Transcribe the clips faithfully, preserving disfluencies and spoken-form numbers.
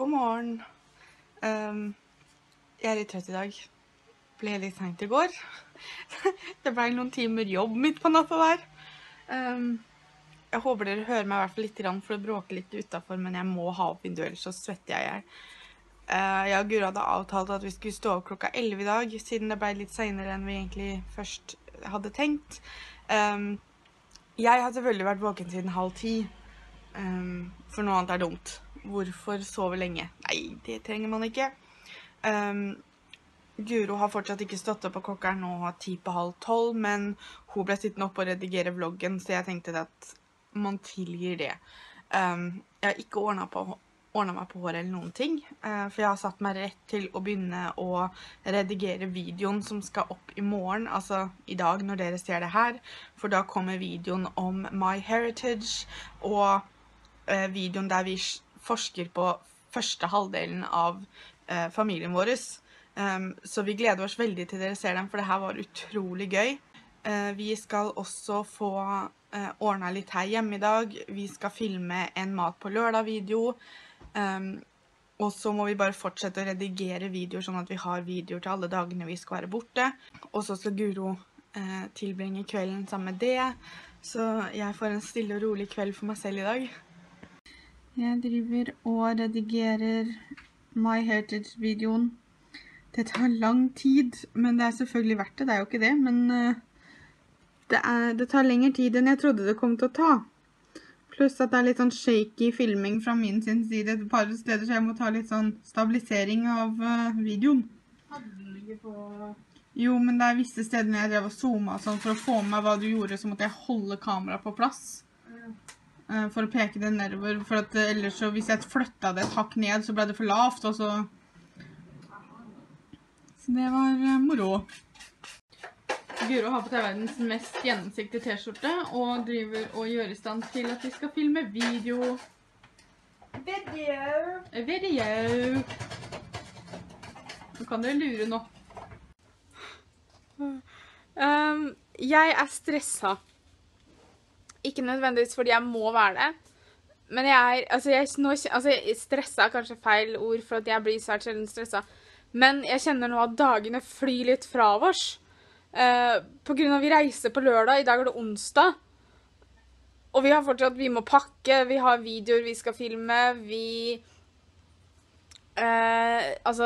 God morgen. Um, jeg er litt trøtt i dag. Ble litt sent i går. Det ble noen timer jobb midt på natta der. Um, jeg håper dere hører meg i hvert fall litt, for det bråker litt utenfor, men jeg må ha opp vinduet, ellers så svetter jeg her. Uh, jeg og Guro hadde avtalt at vi skulle stå opp klokka elleve i dag, siden det ble litt senere enn vi egentlig først hadde tenkt. Um, jeg har selvfølgelig vært våken siden halv ti, um, for noe annet er dumt. Hvorfor sove lenge? Nei, det trenger man ikke. Um, Guro har fortsatt ikke stått opp, og klokka er nå ti på halv tolv, men hun ble sittende opp og redigere vloggen, så jeg tenkte at man tilgir det. Um, jeg har ikke ordnet, på, ordnet meg på håret eller noen ting, uh, for jeg har satt meg rett til å begynne å redigere videoen som skal opp i morgen, altså i dag når dere ser det her, for da kommer videoen om MyHeritage, og uh, videoen der vi forsker på første halvdelen av uh, familien vår. Um, så vi gleder oss veldig til dere ser dem, for det her var utrolig gøy. Uh, vi skal også få uh, ordnet litt her hjemme i dag. Vi skal filme en mat på lørdag-video. Um, og så må vi bare fortsette å redigere videoer, sånn at vi har videoer til alle dagene vi skal være borte. Og så skal Guro uh, tilbringe kvelden sammen med det. Så jeg får en stille og rolig kveld for meg selv i dag. Jeg driver og redigerer MyHeritage-videoen. Det tar lang tid, men det er selvfølgelig verdt det, det er jo ikke det, men uh, det, er, det tar lengre tid enn jeg trodde det kom til å ta. Pluss at det er litt sånn shaky filming fra min sin side et par steder, så jeg må ta litt sånn stabilisering av uh, videoen. Hadde den ikke på... Jo, men det er visse steder når jeg drev og zoomet sånn, for å få med hva du gjorde, så måtte jeg holde kameraet på plass. Ja. Uh, for å peke det nedover, for at uh, ellers så hvis jeg flyttet det et hakk ned, så ble det for lavt, og så... Så det var uh, moro. Guro har på seg verdens mest gjennomsiktige t-skjorte, og driver og gjør i stand til at vi skal filme video. Video! Video! Nå kan dere lure nå. Um, jeg er stresset. Ikke nødvendigvis fordi jeg må være det, men jeg er, altså, jeg, nå, altså, stresset er kanskje feil ord, for at jeg blir svært sjelden stresset. Men jeg kjenner nå at dagene flyr litt fra oss. Uh, på grunn av at vi reiser på lørdag, i dag er det onsdag. Og vi har fortsatt, vi må pakke, vi har videoer vi skal filme, vi... Uh, altså...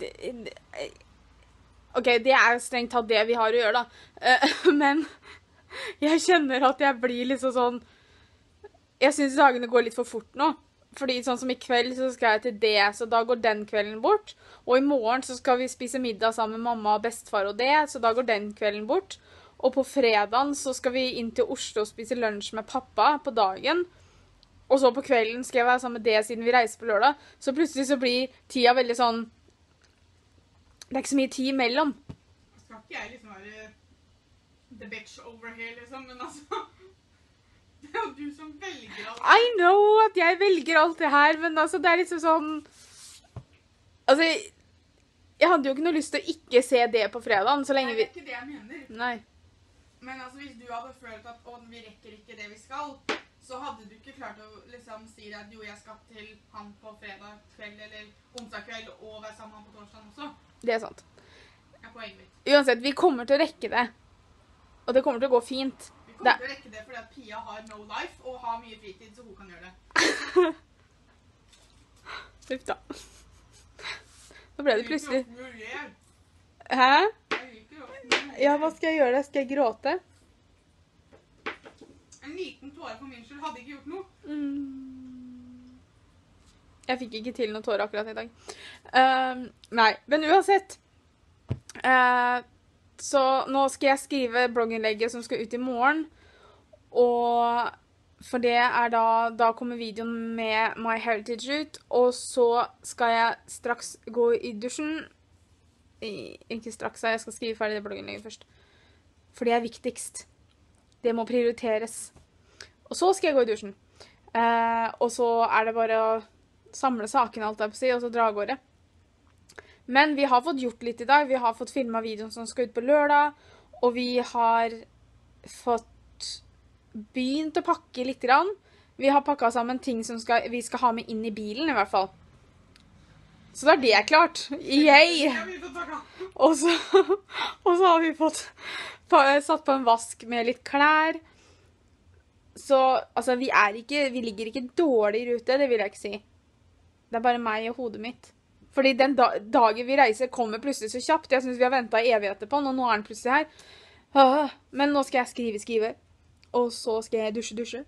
Ok, det er strengt tatt det vi har å gjøre da. Uh, men jeg kjenner at jeg blir litt sånn... Jeg synes dagene går litt for fort nå. Fordi sånn som i kveld så skal jeg til det, så da går den kvelden bort. Og i morgen så skal vi spise middag sammen med mamma og bestefar og det, så da går den kvelden bort. Og på fredagen så skal vi inn til Oslo og spise lunsj med pappa på dagen. Og så på kvelden skal jeg være sammen med det siden vi reiser på lørdag. Så plutselig så blir tida veldig sånn... Det er ikke så mye tid imellom. Skal ikke jeg liksom være the bitch over here liksom, men altså... Det er jo du som velger alt. I know at jeg velger alt det her, men altså det er liksom sånn... Altså, jeg, jeg hadde jo ikke noe lyst til å ikke se det på fredagen, så lenge vi... Nei, det er ikke det jeg mener. Nei. Men altså, hvis du hadde følt at, å, vi rekker ikke det vi skal, så hadde du ikke klart å liksom si at jo, jeg skal til han på fredag kveld, eller onsdag kveld, og være sammen med han på torsdag også. Det er sant. Det er poenget mitt. Uansett, vi kommer til å rekke det. Og det kommer til å gå fint. Vi kommer til å rekke det fordi at Pia har no life og har mye fritid, så hun kan gjøre det. Uff da. Nå ble det plutselig... Hæ? Ja, hva skal jeg gjøre? Skal jeg gråte? En liten tåre for min skyld hadde ikke gjort noe. Mm. Jeg fikk ikke til noen tåre akkurat i dag. Uh, nei, men uansett... Uh, Så nå skal jeg skrive blogginnlegget som skal ut i morgen, og for det er da, da kommer videoen med MyHeritage ut, og så skal jeg straks gå i dusjen, I, ikke straks, jeg skal skrive ferdig det blogginnlegget først, for det er viktigst. Det må prioriteres. Og så skal jeg gå i dusjen, eh, og så er det bare å samle sakene alt der på si, og så dra av gårde. Men vi har fått gjort litt i dag. Vi har fått filmet videoen som skal ut på lørdag, og vi har fått begynt å pakke litt grann. Vi har pakket sammen ting som skal, vi skal ha med inn i bilen i hvert fall. Så da er det klart. Yay! Og så, og så har vi fått satt på en vask med litt klær. Så, altså, vi er ikke, vi ligger ikke dårlig i rute, det vil jeg ikke si. Det er bare meg og hodet mitt. Fordi den da, dagen vi reiser kommer plutselig så kjapt. Jeg synes vi har ventet evigheter på den, og nå er den plutselig her. Ah, men nå skal jeg skrive, skrive. Og så skal jeg dusje, dusje.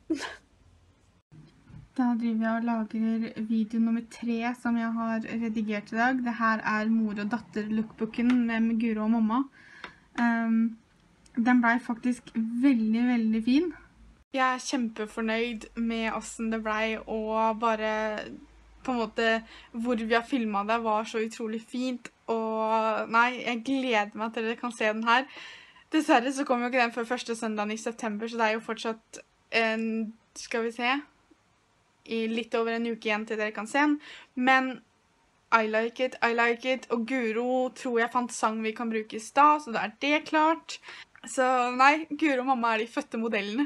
Da driver jeg og lager video nummer tre som jeg har redigert i dag. Dette er mor og datter lookbooken med Guro og mamma. Um, den ble faktisk veldig, veldig fin. Jeg er kjempefornøyd med hvordan det ble, og bare på en måte hvor vi har filmet det var så utrolig fint. Og nei, jeg gleder meg til dere kan se den her. Dessverre så kommer jo ikke den før første søndagen i september, så det er jo fortsatt en, skal vi se, i litt over en uke igjen til dere kan se den. Men I like it, I like it. Og Guro tror jeg fant sang vi kan bruke i sted, så da er det klart. Så nei, Guro og mamma er de fødte modellene.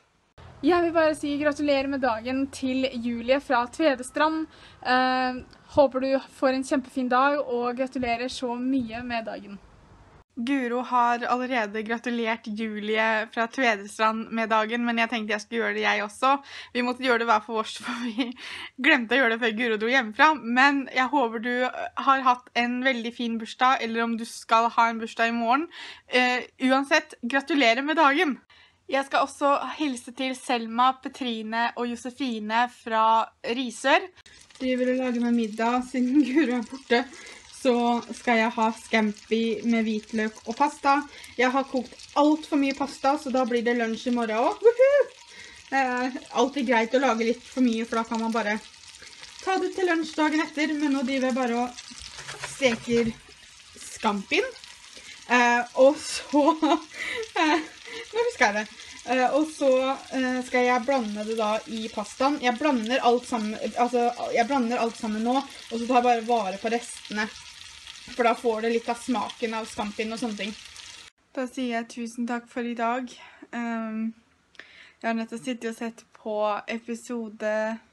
Jeg vil bare si gratulerer med dagen til Julie fra Tvedestrand. Uh, håper du får en kjempefin dag, og gratulerer så mye med dagen. Guro har allerede gratulert Julie fra Tvedestrand med dagen, men jeg tenkte jeg skulle gjøre det jeg også. Vi måtte gjøre det hver for oss, for vi glemte å gjøre det før Guro dro hjemmefra. Men jeg håper du har hatt en veldig fin bursdag, eller om du skal ha en bursdag i morgen. Uh, uansett, gratulerer med dagen! Jeg skal også hilse til Selma, Petrine og Josefine fra Risør. De vil lage meg middag siden Guro er borte. Så skal jeg ha scampi med hvitløk og pasta. Jeg har kokt alt for mye pasta, så da blir det lunsj i morgen også. Det er alltid greit å lage litt for mye, for da kan man bare ta det til lunsj dagen etter. Men nå driver jeg bare og steker scampien. Eh, og så... Eh, nå husker jeg det. Eh, og så eh, skal jeg blande det da i pastaen. Jeg blander alt sammen, altså, jeg blander alt sammen nå, og så tar jeg bare vare på restene. For da får det litt av smaken av scampien og sånne ting. Da sier jeg tusen takk for i dag. Um, jeg har nettopp sittet og sett på episode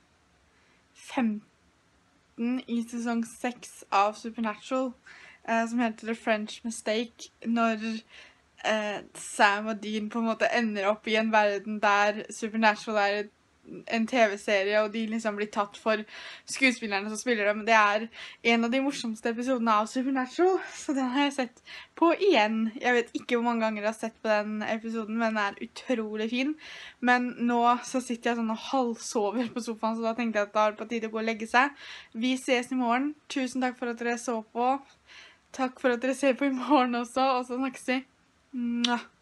femten i sesong seks av Supernatural, eh, som heter The French Mistake, når eh, Sam og Dean på en måte ender opp i en verden der Supernatural er et en tv-serie, og de liksom blir tatt for skuespillerne som spiller det, men det er en av de morsomste episodene av Supernatural, så den har jeg sett på igjen. Jeg vet ikke hvor mange ganger jeg har sett på den episoden, men den er utrolig fin. Men nå så sitter jeg sånn og halvsover på sofaen, så da tenkte jeg at da er det på tide å gå og legge seg. Vi ses i morgen. Tusen takk for at dere så på. Takk for at dere ser på i morgen også, og så snakkes vi. Mwah.